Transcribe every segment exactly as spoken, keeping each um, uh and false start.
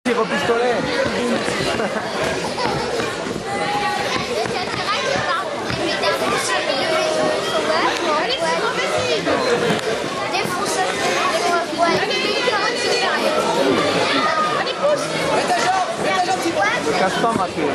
tir au pistolet. Ne casse pas ma queue.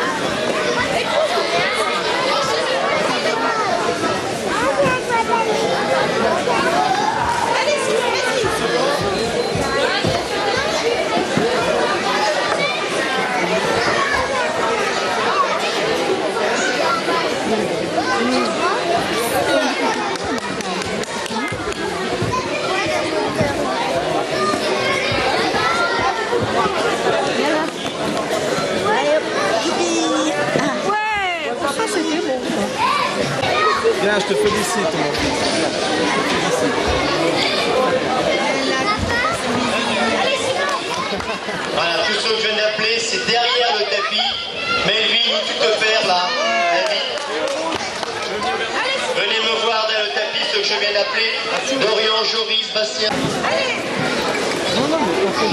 Bien, je te félicite, mon fils. Voilà, tous ceux que je viens d'appeler, c'est derrière le tapis. Melville, où tu te perds là? David. Venez me voir derrière le tapis, ceux que je viens d'appeler. Dorian, Joris, Bastien. Allez. Non, non, mais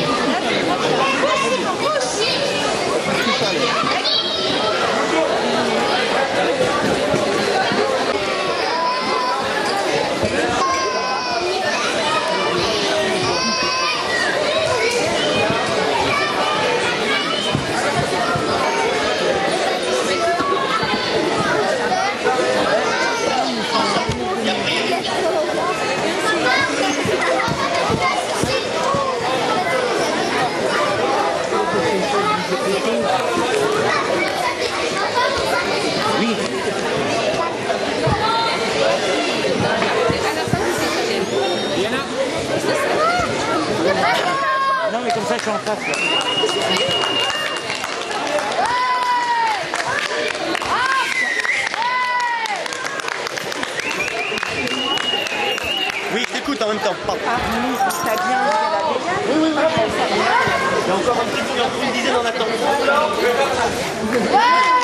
Oui. Non, mais comme ça, je suis en face. Là. Oui, t'écoutes en même temps. Ah oui, t'as bien dit la végane. Oui, oui, oui. Il y a encore un petit peu, il y a encore une dizaine en attente.